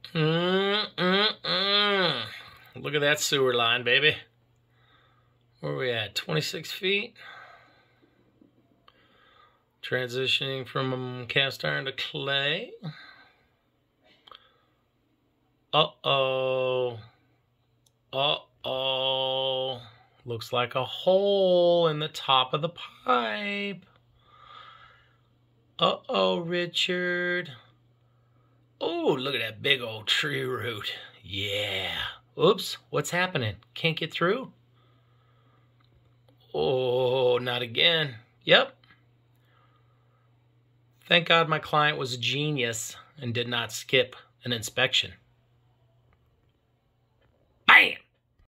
Mm-mm-mm. Look at that sewer line, baby. Where are we at? 26 feet. Transitioning from cast iron to clay. Uh-oh. Uh-oh. Looks like a hole in the top of the pipe. Uh-oh, Richard. Oh, look at that big old tree root. Yeah. Oops, what's happening? Can't get through? Oh, not again. Yep. Thank God my client was a genius and did not skip an inspection.